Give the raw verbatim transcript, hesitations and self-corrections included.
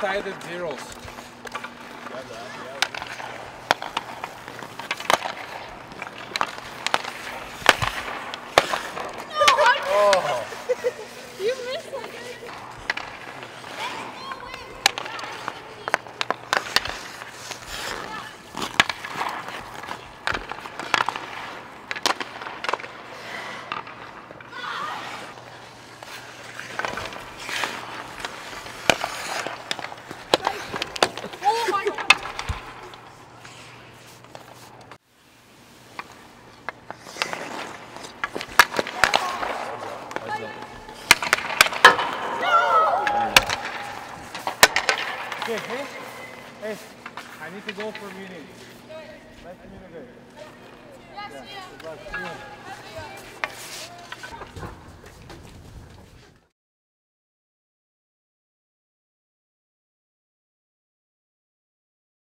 tied at zeros. Oh. You missed like oh my God. Okay, hey, hey, I need to go for a meeting. Nice to meet you guys. Yes, yeah. Good luck. See you.